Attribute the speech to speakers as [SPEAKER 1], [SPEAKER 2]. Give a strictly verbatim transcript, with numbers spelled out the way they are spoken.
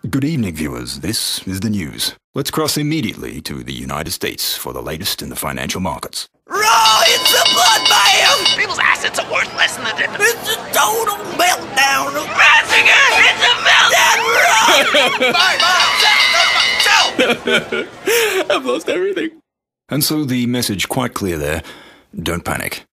[SPEAKER 1] Good evening, viewers. This is the news. Let's cross immediately to the United States for the latest in the financial markets.
[SPEAKER 2] Roll! It's a bloodbath! People's assets are worth less than the debt. It's a total meltdown! Massacre! It's a meltdown! Run! Bye, bye! Sell! Sell!
[SPEAKER 1] I've lost everything. And so the message quite clear there. Don't panic.